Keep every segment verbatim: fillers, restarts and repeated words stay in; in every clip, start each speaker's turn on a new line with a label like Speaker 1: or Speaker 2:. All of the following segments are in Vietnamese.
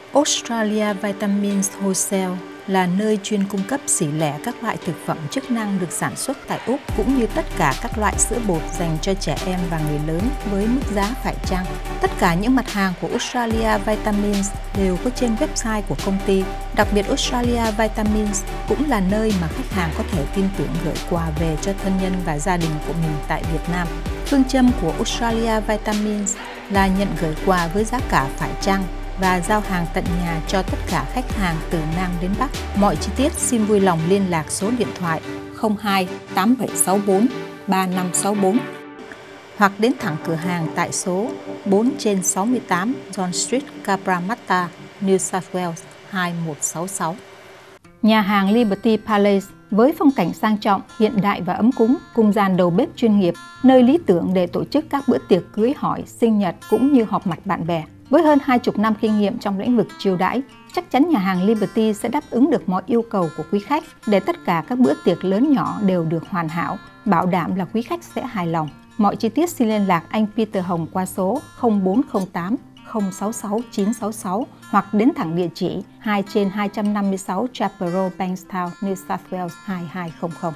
Speaker 1: Australia Vitamins Wholesale là nơi chuyên cung cấp xỉ lẻ các loại thực phẩm chức năng được sản xuất tại Úc cũng như tất cả các loại sữa bột dành cho trẻ em và người lớn với mức giá phải chăng. Tất cả những mặt hàng của Australia Vitamins đều có trên website của công ty. Đặc biệt Australia Vitamins cũng là nơi mà khách hàng có thể tin tưởng gửi quà về cho thân nhân và gia đình của mình tại Việt Nam. Phương châm của Australia Vitamins là nhận gửi quà với giá cả phải chăng và giao hàng tận nhà cho tất cả khách hàng từ Nam đến Bắc. Mọi chi tiết xin vui lòng liên lạc số điện thoại không hai tám bảy sáu bốn ba năm sáu bốn hoặc đến thẳng cửa hàng tại số bốn trên sáu mươi tám John Street, Cabramatta, New South Wales hai một sáu sáu. Nhà hàng Liberty Palace với phong cảnh sang trọng, hiện đại và ấm cúng, cùng dàn đầu bếp chuyên nghiệp, nơi lý tưởng để tổ chức các bữa tiệc cưới hỏi, sinh nhật cũng như họp mặt bạn bè. Với hơn hai chục năm kinh nghiệm trong lĩnh vực chiêu đãi, chắc chắn nhà hàng Liberty sẽ đáp ứng được mọi yêu cầu của quý khách để tất cả các bữa tiệc lớn nhỏ đều được hoàn hảo, bảo đảm là quý khách sẽ hài lòng. Mọi chi tiết xin liên lạc anh Peter Hồng qua số không bốn không tám không sáu sáu chín sáu sáu hoặc đến thẳng địa chỉ hai trên hai trăm năm mươi sáu Chapel Road, Bankstown, New South Wales hai hai không không.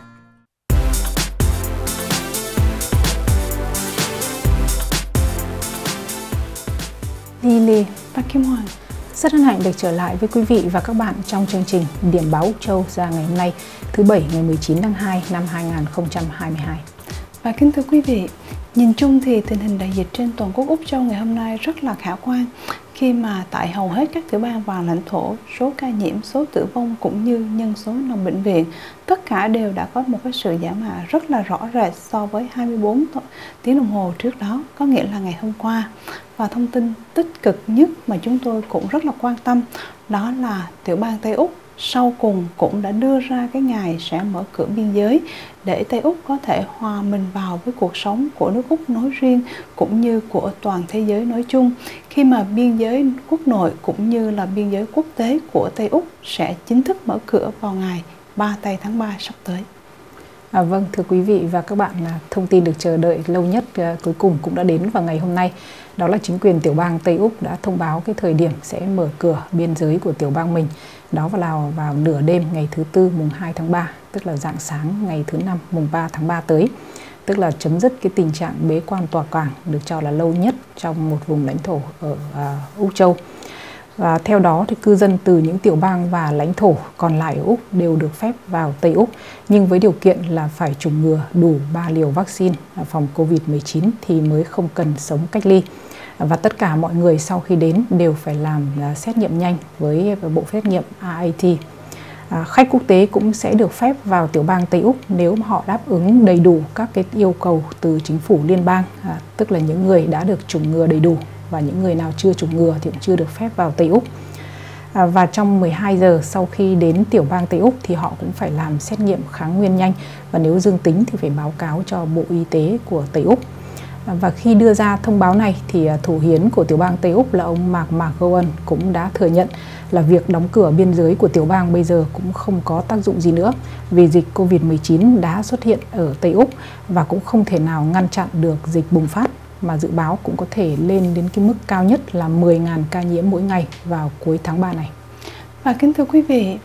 Speaker 2: Lily và Kim Hoàng rất hân hạnh được trở lại với quý vị và các bạn trong chương trình Điểm báo Úc Châu ra ngày hôm nay, thứ Bảy ngày mười chín tháng hai năm hai nghìn không trăm hai mươi hai.
Speaker 3: Và kính thưa quý vị, nhìn chung thì tình hình đại dịch trên toàn quốc Úc Châu ngày hôm nay rất là khả quan, khi mà tại hầu hết các tiểu bang và lãnh thổ, số ca nhiễm, số tử vong cũng như nhân số nằm bệnh viện, tất cả đều đã có một cái sự giảm hạ rất là rõ rệt so với hai mươi bốn tiếng đồng hồ trước đó, có nghĩa là ngày hôm qua. Và thông tin tích cực nhất mà chúng tôi cũng rất là quan tâm đó là tiểu bang Tây Úc sau cùng cũng đã đưa ra cái ngày sẽ mở cửa biên giới để Tây Úc có thể hòa mình vào với cuộc sống của nước Úc nói riêng cũng như của toàn thế giới nói chung, khi mà biên giới quốc nội cũng như là biên giới quốc tế của Tây Úc sẽ chính thức mở cửa vào ngày ba tây tháng ba sắp tới.
Speaker 2: À, vâng, thưa quý vị và các bạn, thông tin được chờ đợi lâu nhất uh, cuối cùng cũng đã đến vào ngày hôm nay. Đó là chính quyền tiểu bang Tây Úc đã thông báo cái thời điểm sẽ mở cửa biên giới của tiểu bang mình. Đó vào, vào nửa đêm ngày thứ Tư mùng hai tháng ba, tức là rạng sáng ngày thứ Năm mùng ba tháng ba tới. Tức là chấm dứt cái tình trạng bế quan tỏa cảng được cho là lâu nhất trong một vùng lãnh thổ ở uh, Úc Châu. Và theo đó thì cư dân từ những tiểu bang và lãnh thổ còn lại ở Úc đều được phép vào Tây Úc, nhưng với điều kiện là phải chủng ngừa đủ ba liều vaccine phòng Covid mười chín thì mới không cần sống cách ly. Và tất cả mọi người sau khi đến đều phải làm xét nghiệm nhanh với bộ xét nghiệm R A T. À, khách quốc tế cũng sẽ được phép vào tiểu bang Tây Úc nếu mà họ đáp ứng đầy đủ các cái yêu cầu từ chính phủ liên bang, à, tức là những người đã được chủng ngừa đầy đủ, và những người nào chưa chủng ngừa thì cũng chưa được phép vào Tây Úc. À, và trong mười hai giờ sau khi đến tiểu bang Tây Úc thì họ cũng phải làm xét nghiệm kháng nguyên nhanh, và nếu dương tính thì phải báo cáo cho Bộ Y tế của Tây Úc. À, và khi đưa ra thông báo này thì thủ hiến của tiểu bang Tây Úc là ông Mark McGowan cũng đã thừa nhận là việc đóng cửa biên giới của tiểu bang bây giờ cũng không có tác dụng gì nữa, vì dịch Covid mười chín đã xuất hiện ở Tây Úc và cũng không thể nào ngăn chặn được dịch bùng phát, mà dự báo cũng có thể lên đến cái mức cao nhất là mười nghìn ca nhiễm mỗi ngày vào cuối tháng ba này.
Speaker 3: Và kính thưa quý vị,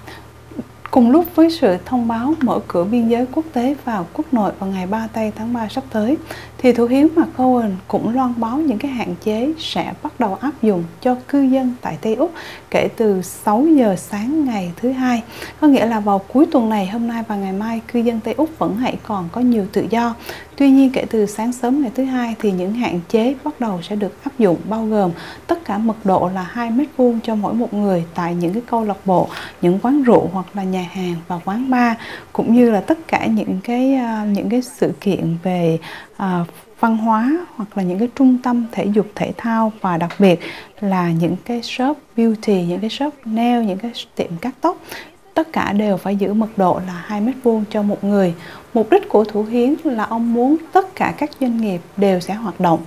Speaker 3: cùng lúc với sự thông báo mở cửa biên giới quốc tế vào quốc nội vào ngày ba tây tháng ba sắp tới, thì thủ hiến McGowan cũng loan báo những cái hạn chế sẽ bắt đầu áp dụng cho cư dân tại Tây Úc kể từ sáu giờ sáng ngày thứ Hai. Có nghĩa là vào cuối tuần này, hôm nay và ngày mai, cư dân Tây Úc vẫn hãy còn có nhiều tự do. Tuy nhiên, kể từ sáng sớm ngày thứ Hai thì những hạn chế bắt đầu sẽ được áp dụng, bao gồm tất cả mật độ là hai mét vuông cho mỗi một người tại những cái câu lạc bộ, những quán rượu hoặc là nhà hàng và quán bar, cũng như là tất cả những cái những cái sự kiện về uh, văn hóa hoặc là những cái trung tâm thể dục thể thao, và đặc biệt là những cái shop beauty, những cái shop nail, những cái tiệm cắt tóc, tất cả đều phải giữ mật độ là hai mét vuông cho một người. Mục đích của thủ hiến là ông muốn tất cả các doanh nghiệp đều sẽ hoạt động,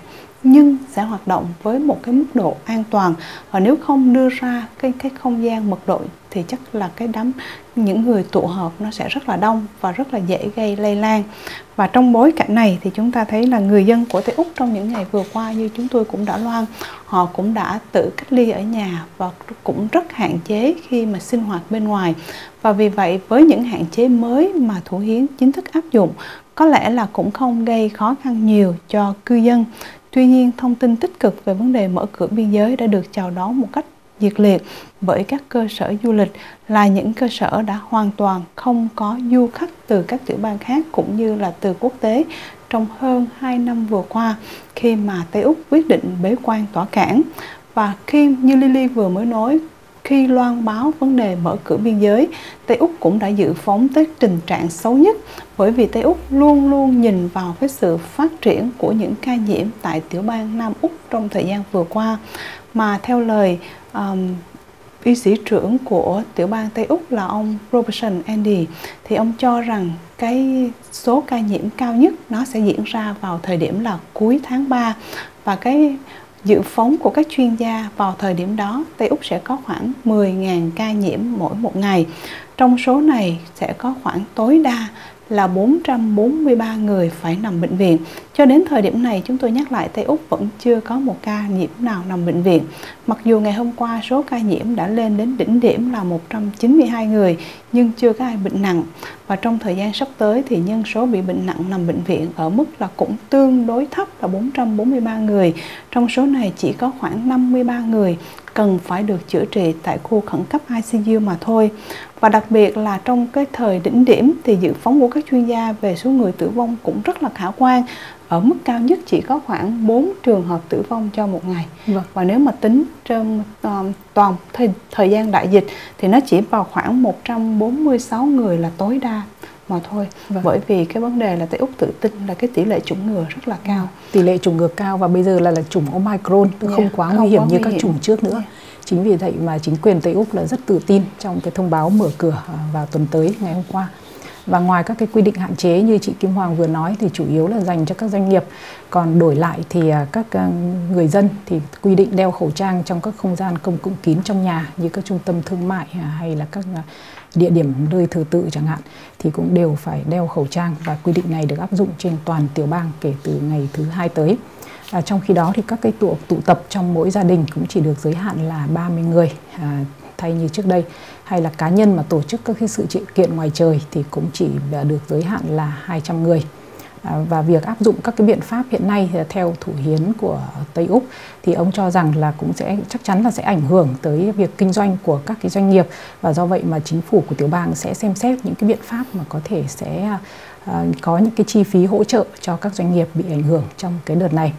Speaker 3: nhưng sẽ hoạt động với một cái mức độ an toàn, và nếu không đưa ra cái cái không gian mật độ thì chắc là cái đám những người tụ họp nó sẽ rất là đông và rất là dễ gây lây lan. Và trong bối cảnh này thì chúng ta thấy là người dân của Tây Úc trong những ngày vừa qua, như chúng tôi cũng đã loan, họ cũng đã tự cách ly ở nhà và cũng rất hạn chế khi mà sinh hoạt bên ngoài. Và vì vậy với những hạn chế mới mà Thủ Hiến chính thức áp dụng, có lẽ là cũng không gây khó khăn nhiều cho cư dân. Tuy nhiên, thông tin tích cực về vấn đề mở cửa biên giới đã được chào đón một cách nhiệt liệt bởi các cơ sở du lịch, là những cơ sở đã hoàn toàn không có du khách từ các tiểu bang khác cũng như là từ quốc tế trong hơn hai năm vừa qua, khi mà Tây Úc quyết định bế quan tỏa cảng. Và khi như Lily vừa mới nói, khi loan báo vấn đề mở cửa biên giới, Tây Úc cũng đã dự phóng tới tình trạng xấu nhất, bởi vì Tây Úc luôn luôn nhìn vào cái sự phát triển của những ca nhiễm tại tiểu bang Nam Úc trong thời gian vừa qua. Mà theo lời um, y sĩ trưởng của tiểu bang Tây Úc là ông Robertson Andy, thì ông cho rằng cái số ca nhiễm cao nhất nó sẽ diễn ra vào thời điểm là cuối tháng ba, và cái dự phóng của các chuyên gia vào thời điểm đó Tây Úc sẽ có khoảng mười nghìn ca nhiễm mỗi một ngày. Trong số này sẽ có khoảng tối đa là bốn trăm bốn mươi ba người phải nằm bệnh viện. Cho đến thời điểm này, chúng tôi nhắc lại, Tây Úc vẫn chưa có một ca nhiễm nào nằm bệnh viện. Mặc dù ngày hôm qua số ca nhiễm đã lên đến đỉnh điểm là một trăm chín mươi hai người, nhưng chưa có ai bệnh nặng. Và trong thời gian sắp tới thì nhân số bị bệnh nặng nằm bệnh viện ở mức là cũng tương đối thấp là bốn trăm bốn mươi ba người. Trong số này chỉ có khoảng năm mươi ba người cần phải được chữa trị tại khu khẩn cấp I C U mà thôi. Và đặc biệt là trong cái thời đỉnh điểm thì dự phóng của các chuyên gia về số người tử vong cũng rất là khả quan. Ở mức cao nhất chỉ có khoảng bốn trường hợp tử vong cho một ngày. Vâng. Và nếu mà tính trong um, toàn thời, thời gian đại dịch thì nó chỉ vào khoảng một trăm bốn mươi sáu người là tối đa mà thôi. Vâng. Bởi vì cái vấn đề là Tây Úc tự tin là cái tỷ lệ chủng ngừa rất là cao.
Speaker 2: Tỷ lệ chủng ngừa cao, và bây giờ là, là chủng Omicron, yeah, không quá không nguy hiểm quá như nguy các hiểm. chủng trước nữa. Yeah. Chính vì vậy mà chính quyền Tây Úc là rất tự tin trong cái thông báo mở cửa vào tuần tới ngày hôm qua. Và ngoài các cái quy định hạn chế như chị Kim Hoàng vừa nói thì chủ yếu là dành cho các doanh nghiệp. Còn đổi lại thì các người dân thì quy định đeo khẩu trang trong các không gian công cộng kín trong nhà, như các trung tâm thương mại hay là các địa điểm nơi thờ tự chẳng hạn, thì cũng đều phải đeo khẩu trang, và quy định này được áp dụng trên toàn tiểu bang kể từ ngày thứ hai tới. À, trong khi đó thì các cái tụ, tụ tập trong mỗi gia đình cũng chỉ được giới hạn là ba mươi người, à, thay như trước đây. Hay là cá nhân mà tổ chức các cái sự kiện ngoài trời thì cũng chỉ được giới hạn là hai trăm người. À, và việc áp dụng các cái biện pháp hiện nay theo Thủ Hiến của Tây Úc thì ông cho rằng là cũng sẽ chắc chắn là sẽ ảnh hưởng tới việc kinh doanh của các cái doanh nghiệp, và do vậy mà chính phủ của tiểu bang sẽ xem xét những cái biện pháp mà có thể sẽ uh, có những cái chi phí hỗ trợ cho các doanh nghiệp bị ảnh hưởng trong cái đợt này.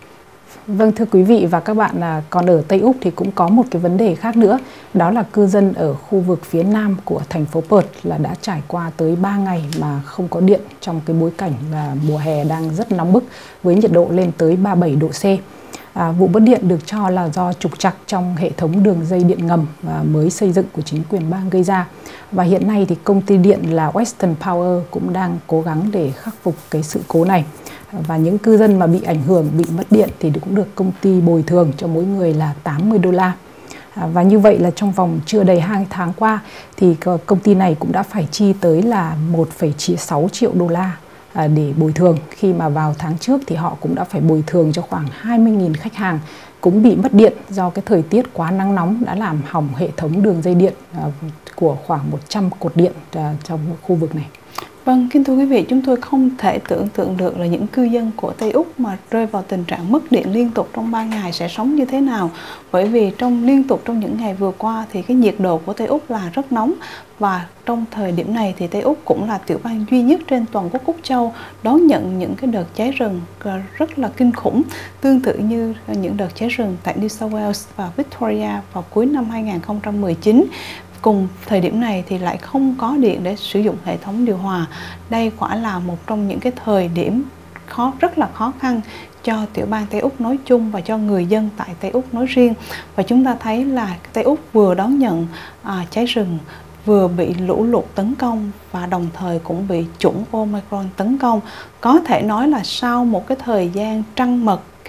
Speaker 2: Vâng, thưa quý vị và các bạn, là còn ở Tây Úc thì cũng có một cái vấn đề khác nữa. Đó là cư dân ở khu vực phía nam của thành phố Perth là đã trải qua tới ba ngày mà không có điện, trong cái bối cảnh là mùa hè đang rất nóng bức với nhiệt độ lên tới ba mươi bảy độ C. À, vụ mất điện được cho là do trục trặc trong hệ thống đường dây điện ngầm và mới xây dựng của chính quyền bang gây ra. Và hiện nay thì công ty điện là Western Power cũng đang cố gắng để khắc phục cái sự cố này. Và những cư dân mà bị ảnh hưởng, bị mất điện thì cũng được công ty bồi thường cho mỗi người là tám mươi đô la. À, và như vậy là trong vòng chưa đầy hai tháng qua thì công ty này cũng đã phải chi tới là một phẩy sáu triệu đô la à, để bồi thường, khi mà vào tháng trước thì họ cũng đã phải bồi thường cho khoảng hai mươi nghìn khách hàng cũng bị mất điện do cái thời tiết quá nắng nóng đã làm hỏng hệ thống đường dây điện à, của khoảng một trăm cột điện à, trong khu vực này.
Speaker 3: Vâng, kính thưa quý vị, chúng tôi không thể tưởng tượng được là những cư dân của Tây Úc mà rơi vào tình trạng mất điện liên tục trong ba ngày sẽ sống như thế nào. Bởi vì trong liên tục trong những ngày vừa qua thì cái nhiệt độ của Tây Úc là rất nóng, và trong thời điểm này thì Tây Úc cũng là tiểu bang duy nhất trên toàn quốc Úc Châu đón nhận những cái đợt cháy rừng rất là kinh khủng, tương tự như những đợt cháy rừng tại New South Wales và Victoria vào cuối năm hai nghìn không trăm mười chín. Cùng thời điểm này thì lại không có điện để sử dụng hệ thống điều hòa. Đây quả là một trong những cái thời điểm khó rất là khó khăn cho tiểu bang Tây Úc nói chung và cho người dân tại Tây Úc nói riêng. Và chúng ta thấy là Tây Úc vừa đón nhận à, cháy rừng, vừa bị lũ lụt tấn công, và đồng thời cũng bị chủng Omicron tấn công. Có thể nói là sau một cái thời gian trăng mật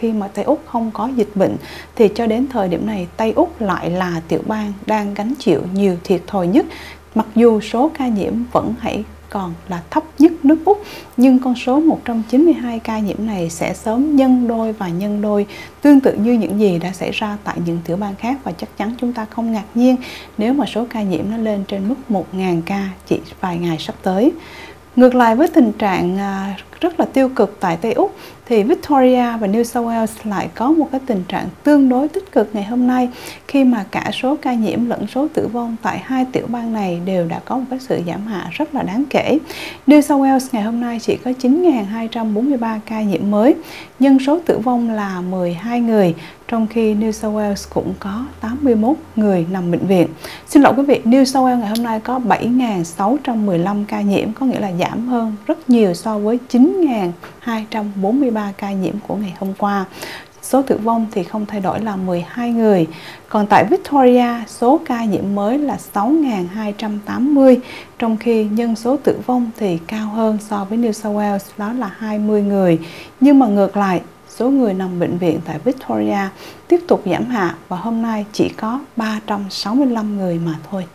Speaker 3: khi mà Tây Úc không có dịch bệnh thì cho đến thời điểm này Tây Úc lại là tiểu bang đang gánh chịu nhiều thiệt thòi nhất. Mặc dù số ca nhiễm vẫn hãy còn là thấp nhất nước Úc, nhưng con số một trăm chín mươi hai ca nhiễm này sẽ sớm nhân đôi và nhân đôi, tương tự như những gì đã xảy ra tại những tiểu bang khác, và chắc chắn chúng ta không ngạc nhiên nếu mà số ca nhiễm nó lên trên mức một nghìn ca chỉ vài ngày sắp tới. Ngược lại với tình trạng rất là tiêu cực tại Tây Úc thì Victoria và New South Wales lại có một cái tình trạng tương đối tích cực ngày hôm nay, khi mà cả số ca nhiễm lẫn số tử vong tại hai tiểu bang này đều đã có một cái sự giảm hạ rất là đáng kể. New South Wales ngày hôm nay chỉ có chín nghìn hai trăm bốn mươi ba ca nhiễm mới, nhưng số tử vong là mười hai người, trong khi New South Wales cũng có tám mươi mốt người nằm bệnh viện. Xin lỗi quý vị, New South Wales ngày hôm nay có bảy nghìn sáu trăm mười lăm ca nhiễm, có nghĩa là giảm hơn rất nhiều so với chín nghìn hai trăm bốn mươi ba ca nhiễm của ngày hôm qua. Số tử vong thì không thay đổi là mười hai người. Còn tại Victoria, số ca nhiễm mới là sáu nghìn hai trăm tám mươi, trong khi nhân số tử vong thì cao hơn so với New South Wales, đó là hai mươi người. Nhưng mà ngược lại, số người nằm bệnh viện tại Victoria tiếp tục giảm hạ và hôm nay chỉ có ba trăm sáu mươi lăm người mà thôi.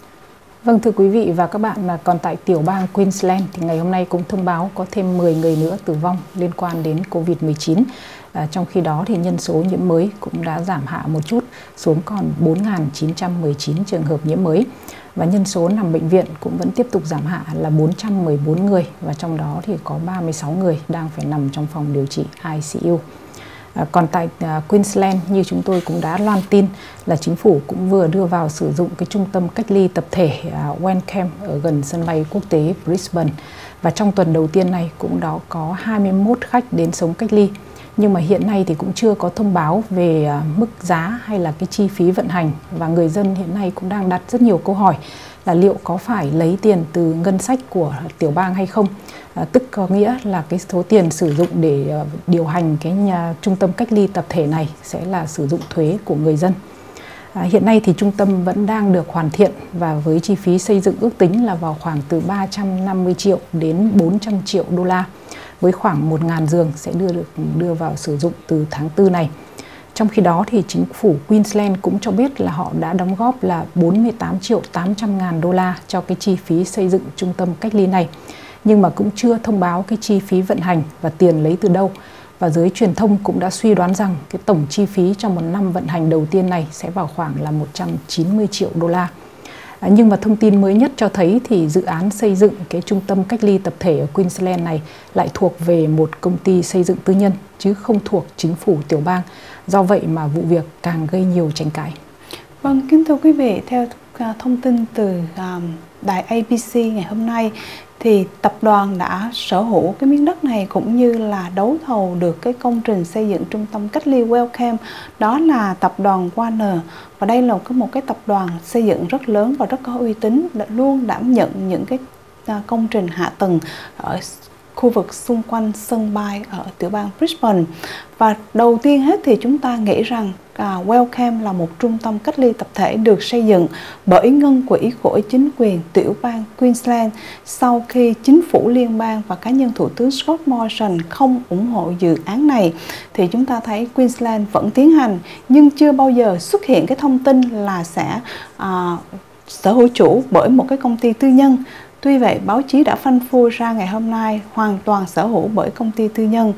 Speaker 2: Vâng, thưa quý vị và các bạn, là còn tại tiểu bang Queensland thì ngày hôm nay cũng thông báo có thêm mười người nữa tử vong liên quan đến Covid mười chín. À, trong khi đó thì nhân số nhiễm mới cũng đã giảm hạ một chút xuống còn bốn nghìn chín trăm mười chín trường hợp nhiễm mới. Và nhân số nằm bệnh viện cũng vẫn tiếp tục giảm hạ là bốn trăm mười bốn người, và trong đó thì có ba mươi sáu người đang phải nằm trong phòng điều trị I C U. À, còn tại uh, Queensland, như chúng tôi cũng đã loan tin, là chính phủ cũng vừa đưa vào sử dụng cái trung tâm cách ly tập thể uh, Wellcome ở gần sân bay quốc tế Brisbane. Và trong tuần đầu tiên này cũng đó có hai mươi mốt khách đến sống cách ly. Nhưng mà hiện nay thì cũng chưa có thông báo về uh, mức giá hay là cái chi phí vận hành, và người dân hiện nay cũng đang đặt rất nhiều câu hỏi là liệu có phải lấy tiền từ ngân sách của tiểu bang hay không. À, tức có nghĩa là cái số tiền sử dụng để uh, điều hành cái nhà, trung tâm cách ly tập thể này sẽ là sử dụng thuế của người dân. À, hiện nay thì trung tâm vẫn đang được hoàn thiện, và với chi phí xây dựng ước tính là vào khoảng từ ba trăm năm mươi triệu đến bốn trăm triệu đô la, với khoảng một nghìn giường sẽ đưa được đưa vào sử dụng từ tháng tư này. Trong khi đó thì chính phủ Queensland cũng cho biết là họ đã đóng góp là bốn mươi tám triệu tám trăm ngàn đô la cho cái chi phí xây dựng trung tâm cách ly này, nhưng mà cũng chưa thông báo cái chi phí vận hành và tiền lấy từ đâu. Và giới truyền thông cũng đã suy đoán rằng cái tổng chi phí trong một năm vận hành đầu tiên này sẽ vào khoảng là một trăm chín mươi triệu đô la. À, nhưng mà thông tin mới nhất cho thấy thì dự án xây dựng cái trung tâm cách ly tập thể ở Queensland này lại thuộc về một công ty xây dựng tư nhân chứ không thuộc chính phủ tiểu bang. Do vậy mà vụ việc càng gây nhiều tranh cãi.
Speaker 3: Vâng, kính thưa quý vị, theo thông tin từ đài A B C ngày hôm nay thì tập đoàn đã sở hữu cái miếng đất này cũng như là đấu thầu được cái công trình xây dựng trung tâm cách ly Wellcome, đó là tập đoàn Warner. Và đây là một cái tập đoàn xây dựng rất lớn và rất có uy tín, luôn đảm nhận những cái công trình hạ tầng ở khu vực xung quanh sân bay ở tiểu bang Brisbane. Và đầu tiên hết thì chúng ta nghĩ rằng à, Wellcome là một trung tâm cách ly tập thể được xây dựng bởi ngân quỹ của chính quyền tiểu bang Queensland sau khi chính phủ liên bang và cá nhân Thủ tướng Scott Morrison không ủng hộ dự án này. Thì chúng ta thấy Queensland vẫn tiến hành, nhưng chưa bao giờ xuất hiện cái thông tin là sẽ à, sở hữu chủ bởi một cái công ty tư nhân. Tuy vậy, báo chí đã phanh phui ra ngày hôm nay hoàn toàn sở hữu bởi công ty tư nhân,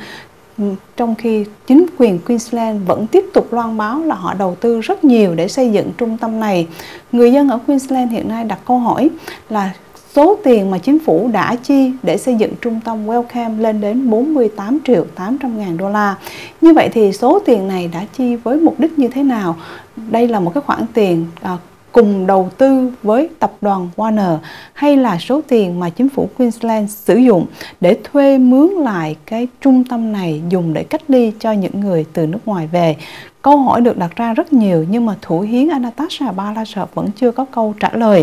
Speaker 3: trong khi chính quyền Queensland vẫn tiếp tục loan báo là họ đầu tư rất nhiều để xây dựng trung tâm này. Người dân ở Queensland hiện nay đặt câu hỏi là số tiền mà chính phủ đã chi để xây dựng trung tâm Wellcome lên đến bốn mươi tám triệu tám trăm ngàn đô la. Như vậy thì số tiền này đã chi với mục đích như thế nào? Đây là một cái khoản tiền à, cùng đầu tư với tập đoàn Warner, hay là số tiền mà chính phủ Queensland sử dụng để thuê mướn lại cái trung tâm này dùng để cách ly cho những người từ nước ngoài về? Câu hỏi được đặt ra rất nhiều, nhưng mà Thủ hiến Anastasia Palaszczuk vẫn chưa có câu trả lời.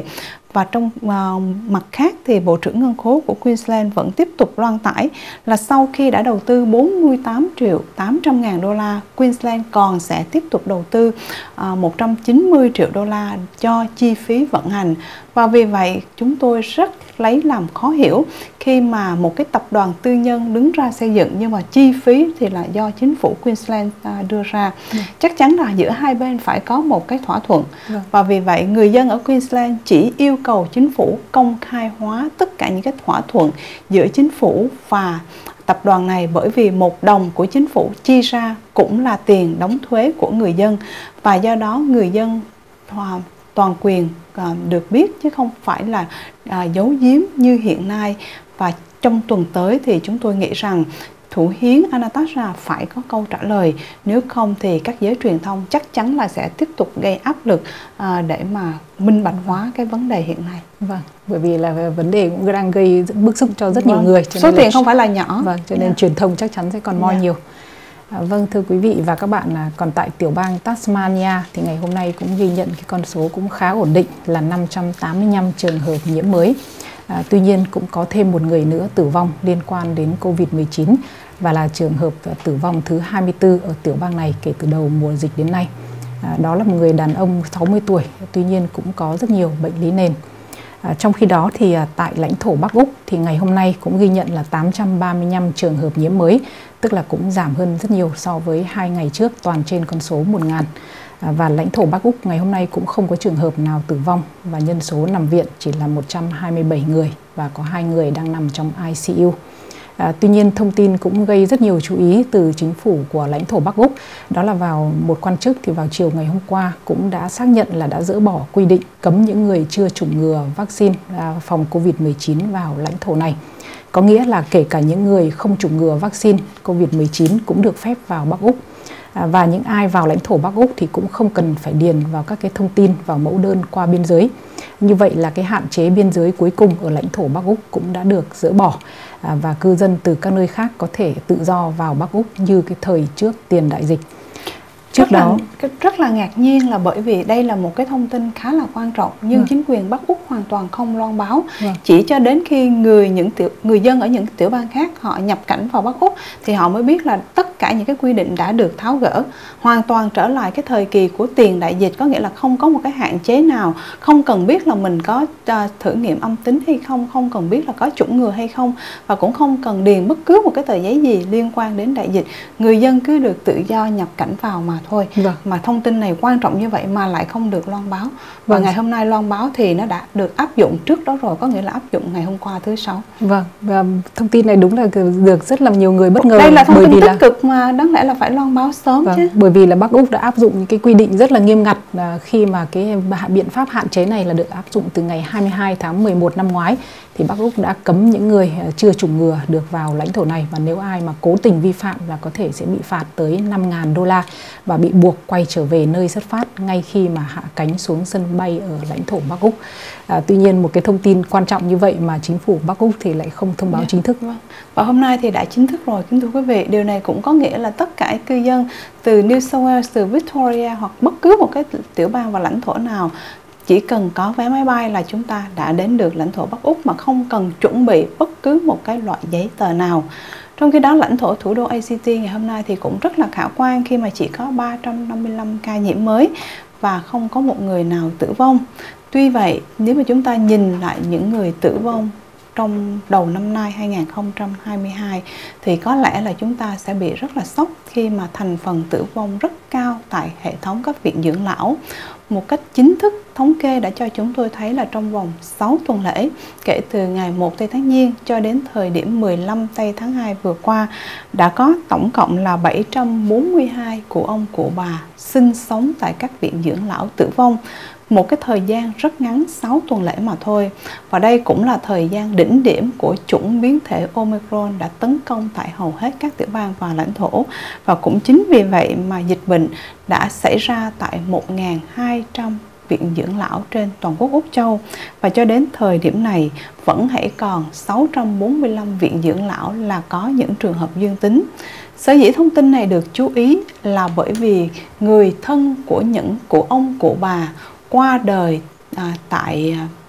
Speaker 3: Và trong uh, mặt khác thì Bộ trưởng Ngân khố của Queensland vẫn tiếp tục loan tải là sau khi đã đầu tư bốn mươi tám triệu tám trăm ngàn đô la, Queensland còn sẽ tiếp tục đầu tư uh, một trăm chín mươi triệu đô la cho chi phí vận hành. Và vì vậy chúng tôi rất lấy làm khó hiểu khi mà một cái tập đoàn tư nhân đứng ra xây dựng nhưng mà chi phí thì là do chính phủ Queensland đưa ra. Ừ. Chắc chắn là giữa hai bên phải có một cái thỏa thuận. Ừ. Và vì vậy người dân ở Queensland chỉ yêu cầu chính phủ công khai hóa tất cả những cái thỏa thuận giữa chính phủ và tập đoàn này, bởi vì một đồng của chính phủ chi ra cũng là tiền đóng thuế của người dân, và do đó người dân hòa toàn quyền à, được biết chứ không phải là à, giấu giếm như hiện nay. Và trong tuần tới thì chúng tôi nghĩ rằng Thủ hiến Anastasia phải có câu trả lời, nếu không thì các giới truyền thông chắc chắn là sẽ tiếp tục gây áp lực à, để mà minh bạch hóa cái vấn đề hiện nay.
Speaker 2: Vâng, bởi vì là vấn đề cũng đang gây bức xúc cho rất vâng. nhiều người.
Speaker 3: Cho Số nên tiền là... không phải là nhỏ.
Speaker 2: Vâng, cho nên yeah. truyền thông chắc chắn sẽ còn moi yeah. nhiều. À, vâng, thưa quý vị và các bạn, là còn tại tiểu bang Tasmania thì ngày hôm nay cũng ghi nhận cái con số cũng khá ổn định là năm trăm tám mươi lăm trường hợp nhiễm mới. À, tuy nhiên cũng có thêm một người nữa tử vong liên quan đến Covid mười chín và là trường hợp tử vong thứ hai mươi tư ở tiểu bang này kể từ đầu mùa dịch đến nay. À, đó là một người đàn ông sáu mươi tuổi, tuy nhiên cũng có rất nhiều bệnh lý nền. À, trong khi đó thì à, tại lãnh thổ Bắc Úc thì ngày hôm nay cũng ghi nhận là tám trăm ba mươi lăm trường hợp nhiễm mới, tức là cũng giảm hơn rất nhiều so với hai ngày trước, toàn trên con số một nghìn. À, và lãnh thổ Bắc Úc ngày hôm nay cũng không có trường hợp nào tử vong và nhân số nằm viện chỉ là một trăm hai mươi bảy người và có hai người đang nằm trong I C U. À, tuy nhiên thông tin cũng gây rất nhiều chú ý từ chính phủ của lãnh thổ Bắc Úc, đó là vào một quan chức thì vào chiều ngày hôm qua cũng đã xác nhận là đã dỡ bỏ quy định cấm những người chưa chủng ngừa vaccine à, phòng Covid mười chín vào lãnh thổ này. Có nghĩa là kể cả những người không chủng ngừa vaccine Covid mười chín cũng được phép vào Bắc Úc. À, và những ai vào lãnh thổ Bắc Úc thì cũng không cần phải điền vào các cái thông tin vào mẫu đơn qua biên giới. Như vậy là cái hạn chế biên giới cuối cùng ở lãnh thổ Bắc Úc cũng đã được dỡ bỏ, à, và cư dân từ các nơi khác có thể tự do vào Bắc Úc như cái thời trước tiền đại dịch. Trước
Speaker 3: rất đó là, rất là ngạc nhiên là bởi vì đây là một cái thông tin khá là quan trọng, nhưng ừ. chính quyền Bắc Úc hoàn toàn không loan báo. Ừ. Chỉ cho đến khi người những tiểu, người dân ở những tiểu bang khác họ nhập cảnh vào Bắc Úc thì họ mới biết là tất cả những cái quy định đã được tháo gỡ, hoàn toàn trở lại cái thời kỳ của tiền đại dịch, có nghĩa là không có một cái hạn chế nào, không cần biết là mình có uh, thử nghiệm âm tính hay không, không cần biết là có chủng ngừa hay không, và cũng không cần điền bất cứ một cái tờ giấy gì liên quan đến đại dịch. Người dân cứ được tự do nhập cảnh vào mà thôi. Vâng. Mà thông tin này quan trọng như vậy mà lại không được loan báo. Và vâng. ngày hôm nay loan báo thì nó đã được áp dụng trước đó rồi, có nghĩa là áp dụng ngày hôm qua thứ sáu.
Speaker 2: Vâng, và thông tin này đúng là được rất là nhiều người bất ngờ.
Speaker 3: Đây là thông
Speaker 2: bởi
Speaker 3: tin
Speaker 2: vì
Speaker 3: tích
Speaker 2: là...
Speaker 3: cực mà đáng lẽ là phải loan báo sớm vâng. chứ.
Speaker 2: Bởi vì là Bắc Úc đã áp dụng những cái quy định rất là nghiêm ngặt là khi mà cái biện pháp hạn chế này là được áp dụng từ ngày hai mươi hai tháng mười một năm ngoái, thì Bắc Úc đã cấm những người chưa chủng ngừa được vào lãnh thổ này, và nếu ai mà cố tình vi phạm là có thể sẽ bị phạt tới năm nghìn đô la và bị buộc quay trở về nơi xuất phát ngay khi mà hạ cánh xuống sân bay ở lãnh thổ Bắc Úc. À, tuy nhiên một cái thông tin quan trọng như vậy mà chính phủ Bắc Úc thì lại không thông báo yeah. chính thức.
Speaker 3: Và hôm nay thì đã chính thức rồi, kính thưa quý vị. Điều này cũng có nghĩa là tất cả cư dân từ New South Wales, từ Victoria hoặc bất cứ một cái tiểu bang và lãnh thổ nào, chỉ cần có vé máy bay là chúng ta đã đến được lãnh thổ Bắc Úc mà không cần chuẩn bị bất cứ một cái loại giấy tờ nào. Trong khi đó, lãnh thổ thủ đô A C T ngày hôm nay thì cũng rất là khả quan khi mà chỉ có ba trăm năm mươi lăm ca nhiễm mới và không có một người nào tử vong. Tuy vậy, nếu mà chúng ta nhìn lại những người tử vong trong đầu năm nay hai nghìn không trăm hai mươi hai thì có lẽ là chúng ta sẽ bị rất là sốc khi mà thành phần tử vong rất cao tại hệ thống các viện dưỡng lão. Một cách chính thức, thống kê đã cho chúng tôi thấy là trong vòng sáu tuần lễ, kể từ ngày một tây tháng Giêng cho đến thời điểm mười lăm tây tháng hai vừa qua, đã có tổng cộng là bảy trăm bốn mươi hai cụ ông cụ bà sinh sống tại các viện dưỡng lão tử vong. Một cái thời gian rất ngắn, sáu tuần lễ mà thôi. Và đây cũng là thời gian đỉnh điểm của chủng biến thể Omicron đã tấn công tại hầu hết các tiểu bang và lãnh thổ. Và cũng chính vì vậy mà dịch bệnh đã xảy ra tại một nghìn hai trăm viện dưỡng lão trên toàn quốc Úc Châu. Và cho đến thời điểm này vẫn hãy còn sáu trăm bốn mươi lăm viện dưỡng lão là có những trường hợp dương tính. Sở dĩ thông tin này được chú ý là bởi vì người thân của những cụ ông cụ bà qua đời à, tại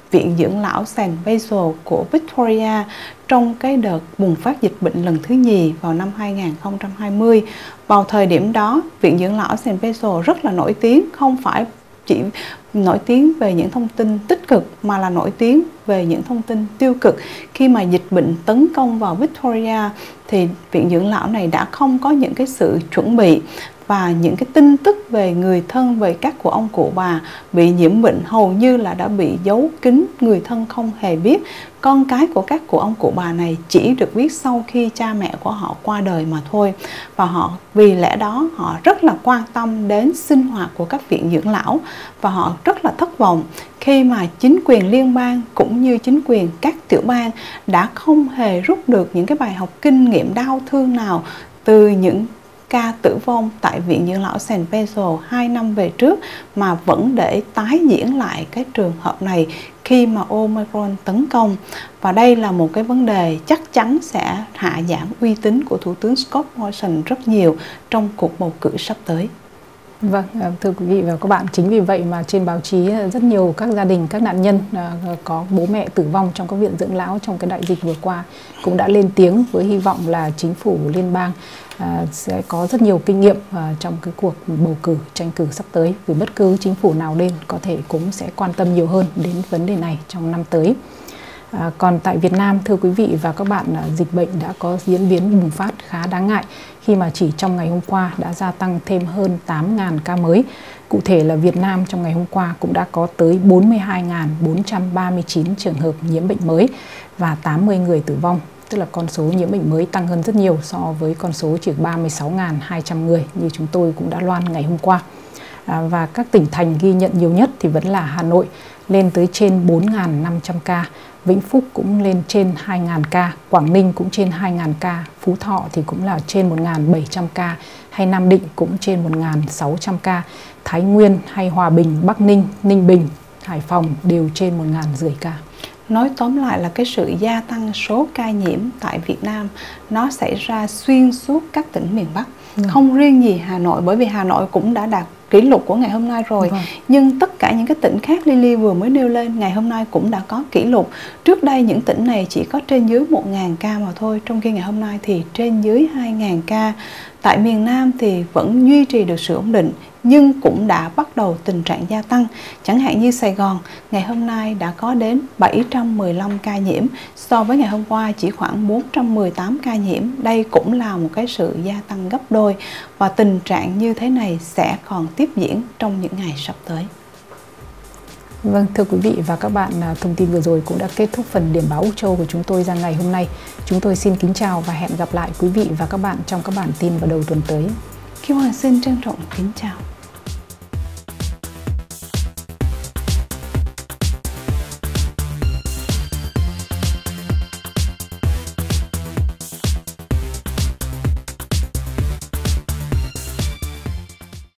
Speaker 3: Viện Dưỡng lão Saint Basil của Victoria trong cái đợt bùng phát dịch bệnh lần thứ nhì vào năm hai nghìn không trăm hai mươi. Vào thời điểm đó, Viện Dưỡng lão Saint Basil rất là nổi tiếng, không phải chỉ nổi tiếng về những thông tin tích cực mà là nổi tiếng về những thông tin tiêu cực. Khi mà dịch bệnh tấn công vào Victoria thì Viện Dưỡng lão này đã không có những cái sự chuẩn bị, và những cái tin tức về người thân, về các của ông cụ bà bị nhiễm bệnh hầu như là đã bị giấu kín, người thân không hề biết. Con cái của các của ông cụ bà này chỉ được biết sau khi cha mẹ của họ qua đời mà thôi. Và họ vì lẽ đó họ rất là quan tâm đến sinh hoạt của các viện dưỡng lão, và họ rất là thất vọng khi mà chính quyền liên bang cũng như chính quyền các tiểu bang đã không hề rút được những cái bài học kinh nghiệm đau thương nào từ những ca tử vong tại Viện Dưỡng lão Saint Basil hai năm về trước, mà vẫn để tái diễn lại cái trường hợp này khi mà Omicron tấn công. Và đây là một cái vấn đề chắc chắn sẽ hạ giảm uy tín của Thủ tướng Scott Morrison rất nhiều trong cuộc bầu cử sắp tới.
Speaker 2: Vâng, thưa quý vị và các bạn, chính vì vậy mà trên báo chí rất nhiều các gia đình, các nạn nhân có bố mẹ tử vong trong các viện dưỡng lão trong cái đại dịch vừa qua cũng đã lên tiếng với hy vọng là chính phủ liên bang sẽ có rất nhiều kinh nghiệm trong cái cuộc bầu cử, tranh cử sắp tới. Vì bất cứ chính phủ nào lên có thể cũng sẽ quan tâm nhiều hơn đến vấn đề này trong năm tới. À, còn tại Việt Nam, thưa quý vị và các bạn, dịch bệnh đã có diễn biến bùng phát khá đáng ngại khi mà chỉ trong ngày hôm qua đã gia tăng thêm hơn tám nghìn ca mới. Cụ thể là Việt Nam trong ngày hôm qua cũng đã có tới bốn mươi hai nghìn bốn trăm ba mươi chín trường hợp nhiễm bệnh mới và tám mươi người tử vong. Tức là con số nhiễm bệnh mới tăng hơn rất nhiều so với con số chỉ ba mươi sáu nghìn hai trăm người như chúng tôi cũng đã loan ngày hôm qua. À, và các tỉnh thành ghi nhận nhiều nhất thì vẫn là Hà Nội lên tới trên bốn nghìn năm trăm ca, Vĩnh Phúc cũng lên trên hai nghìn ca, Quảng Ninh cũng trên hai nghìn ca, Phú Thọ thì cũng là trên một nghìn bảy trăm ca, hay Nam Định cũng trên một nghìn sáu trăm ca, Thái Nguyên hay Hòa Bình, Bắc Ninh, Ninh Bình, Hải Phòng đều trên một nghìn năm trăm ca.
Speaker 3: Nói tóm lại là cái sự gia tăng số ca nhiễm tại Việt Nam nó xảy ra xuyên suốt các tỉnh miền Bắc, ừ. không riêng gì Hà Nội, bởi vì Hà Nội cũng đã đạt kỷ lục của ngày hôm nay rồi. Vâng. Nhưng tất cả những cái tỉnh khác Lily vừa mới nêu lên ngày hôm nay cũng đã có kỷ lục. Trước đây những tỉnh này chỉ có trên dưới một nghìn ca mà thôi, trong khi ngày hôm nay thì trên dưới hai nghìn ca. Tại miền Nam thì vẫn duy trì được sự ổn định, nhưng cũng đã bắt đầu tình trạng gia tăng. Chẳng hạn như Sài Gòn, ngày hôm nay đã có đến bảy trăm mười lăm ca nhiễm, so với ngày hôm qua chỉ khoảng bốn trăm mười tám ca nhiễm. Đây cũng là một cái sự gia tăng gấp đôi, và tình trạng như thế này sẽ còn tiếp diễn trong những ngày sắp tới.
Speaker 2: Vâng, thưa quý vị và các bạn, thông tin vừa rồi cũng đã kết thúc phần điểm báo Úc Châu của chúng tôi ra ngày hôm nay. Chúng tôi xin kính chào và hẹn gặp lại quý vị và các bạn trong các bản tin vào đầu tuần tới.
Speaker 3: Kim Hoàng xin trân trọng kính chào.